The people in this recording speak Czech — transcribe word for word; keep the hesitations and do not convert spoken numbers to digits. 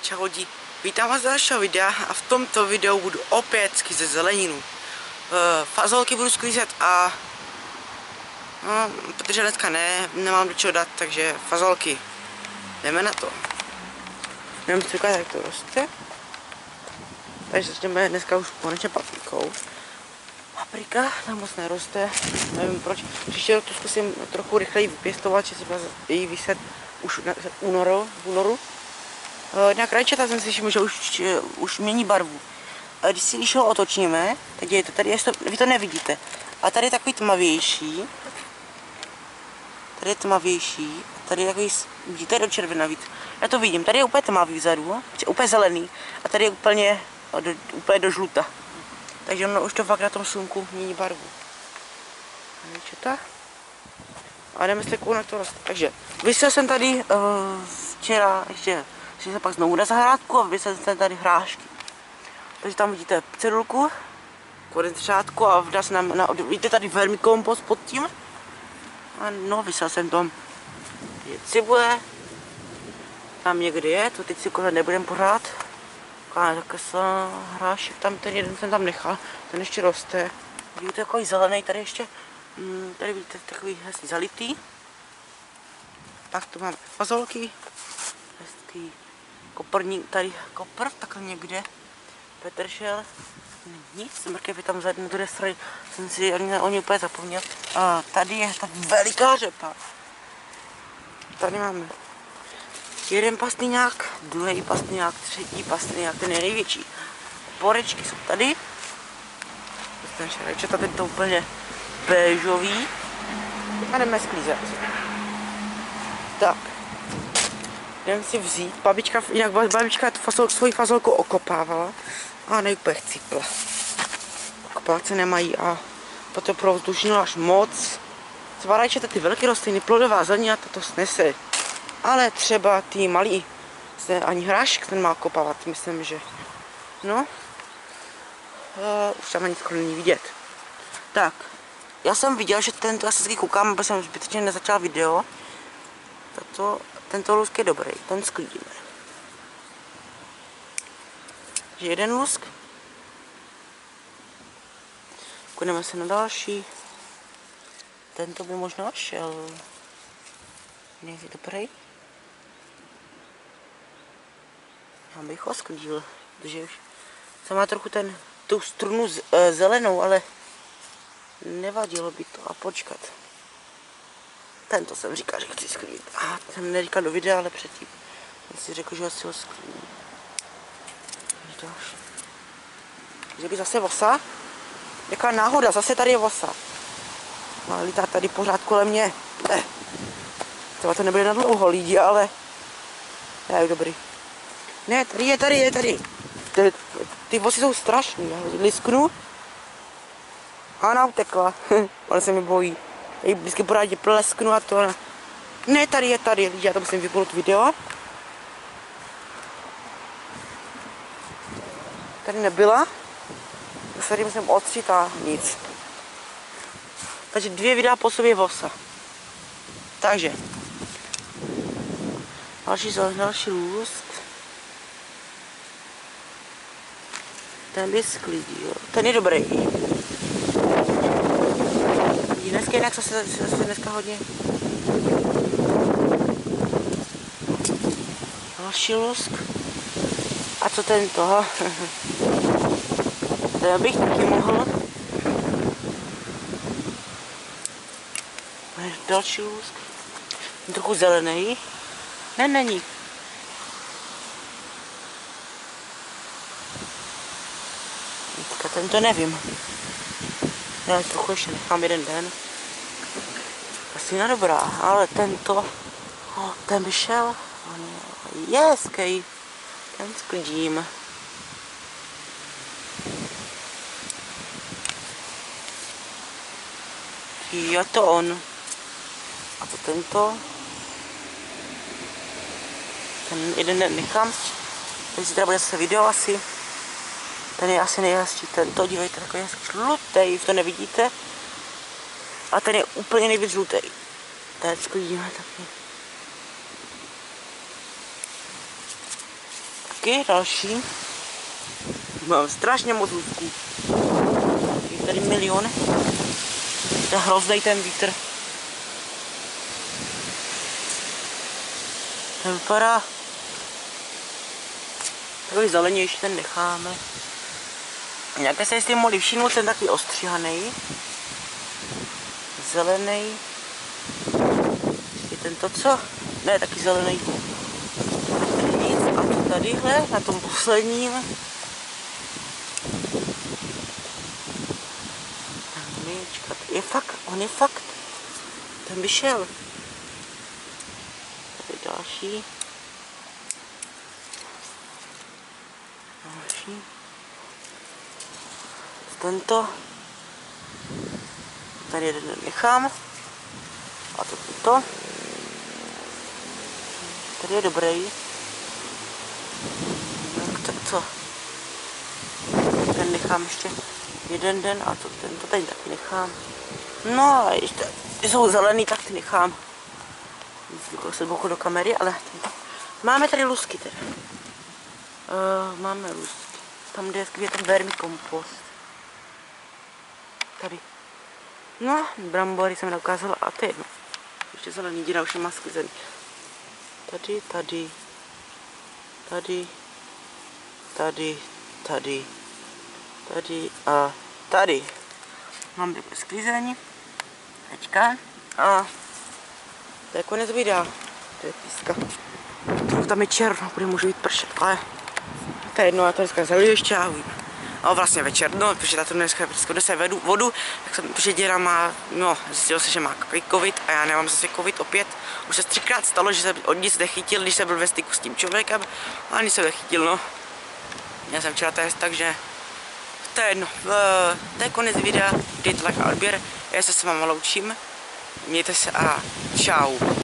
čau lidi, vítám vás z dalšího videa a v tomto videu budu opět sklízet zeleninu. Uh, fazolky budu sklízet a no, protože dneska ne, nemám do čeho dát, takže fazolky. Jdeme na to. Nevím si ukázat, jak to roste. Takže začneme dneska už konečně paprikou. Paprika tam moc neroste, nevím proč. Příští rok to zkusím trochu rychleji vypěstovat, že se její vyset už v únoru. V únoru. Nějak rajčata jsem si všiml, že už, už mění barvu. A když si když ho otočíme, tak je to, tady je to, vy to nevidíte. A tady je takový tmavější. Tady je tmavější. A tady je takový, vidíte, do červená víc. Já to vidím, tady je úplně tmavý vzadu, úplně zelený. A tady je úplně do, úplně do žluta. Takže ono už to fakt na tom slunku mění barvu. Rajčata. A jdeme se kouknout, jak to roste. Takže vysil jsem tady uh, včera ještě si se pak znovu na zahrádku a vysil jsem tady hrášky. Takže tam vidíte cedulku, konec řádku a dá se nám, na, vidíte tady vermikompost pod tím. A no, vysil jsem tam. Je cibule. Tam někdy je, to teď si kohle nebudem pořád. Takhle hrášek, tam ten jeden jsem tam nechal, ten ještě roste. Vidíte takový zelený, tady ještě, tady vidíte takový hezký zalitý. Pak tu máme fazolky, hezký koprník, tady kopr, takhle někde, petršel, nic, mrkev je tam zadní, na druhé straně, jsem si o ní úplně zapomněl. A tady je ta veliká řepa. Tady máme jeden pastýňák, druhý pastýňák, třetí pastýňák, ten je největší. Porečky jsou tady. Ten šarečeta, ten to úplně béžový. A jdeme sklízet. Tak. Jdeme si vzít. Babička, jinak babička tu fasol, svoji fazolku okopávala. A nejúplně chcípla. Okopáce nemají a potom provzdušnilo až moc. Třeba rajčata, ty velké rostliny, plodová zelenina, to snese. Ale třeba ty malý, se ani hrášek ten má kopávat, myslím, že. No. Uh, už tam ani skoro není vidět. Tak. Já jsem viděl, že tento, já se vždycky koukám, aby jsem zbytečně nezačal video. Tato, tento lusk je dobrý, ten sklidíme. Takže jeden lusk. Koukneme se na další. Tento by možná šel. Je dobrý. Já bych ho sklidil, protože už jsem má trochu ten, tu strunu z, e, zelenou, ale nevadilo by to a počkat. Tento jsem říkal, že chci sklidit. A jsem neříkal do videa, ale předtím jsem si řekl, že asi ho sklidím. Že by zase vosa? Jaká náhoda, zase tady je vosa. No, lítá tady pořád kolem mě. Eh. Třeba to nebude na dlouho lidi, ale je dobrý. Ne, tady je, tady je, tady. Ty, ty vosy jsou strašný, já lisknu. A ona utekla. Ona se mi bojí. Já jí vždycky pořádně plesknu a to ona. Ne, tady je, tady, já to musím vypnout video. Tady nebyla. Tady musím odstřít a nic. Takže dvě videa po sobě vosa. Takže. Další, další lusk. Ten by sklidil. Ten je dobrý. Dneska jinak zase, zase dneska hodně. Další lusk. A co tento? Ten bych taky mohl. Další lusk. Trochu zelený. Ne, není. Teďka tento nevím. Já trochu ještě nechám jeden den. Asi nedobrá, ale tento, oh, ten by šel. Je hezký. Ten sklidím. Je to on. A to tento. Ten jeden den nechám. Teď si teda bude zase video asi. Ten je asi nejhezčí. Tento, dívejte, takový hezký žlutej, to nevidíte. A ten je úplně nejvíc žlutej. Ten sklidíme taky. lůsky další. Mám strašně moc lůsků. Je tady milion. To je hrozný ten vítr. To vypadá takový zelenější, ten necháme. Nějaké se jestli mohli všimnout, ten takový ostříhaný. Zelený. Je tento co? Ne, taky zelený. Nic. A to tadyhle, na tom posledním. Je fakt, on je fakt. Ten vyšel. Tady další. Další. Tento. Tady jeden nechám. A to tento. Tady je dobrý. Tak co? Ten nechám ještě jeden den a to tento tady taky nechám. No a ještě, ty jsou zelený, tak ty nechám. Zvykl se boku do kamery, ale tento. Máme tady lusky teda. Uh, máme lusky. Tam, kde je ten vermikompost. Tady. No, brambory jsem dokázala a to je jedno. Ještě zelený díra, už je má sklizený. Tady, tady, tady, tady, tady, tady a tady. Mám takové sklízení. Teďka. A to je konec videa. To je píska. Tam je černo, bude můžu jít pršet, ale to je jedno, já to dneska zaliju ještě a uvidím. A vlastně večer, no, protože tato dneska prostě donese vodu, tak jsem, protože děda má, no, zjistil se, že má covid a já nemám zase covid opět. Už se třikrát stalo, že jsem od nic nechytil, když jsem byl ve styku s tím člověkem, a nic jsem nechytil, no. Já jsem včera test, takže to je jedno. To je konec videa, dejte like a odběr, já se s váma loučím, mějte se a čau.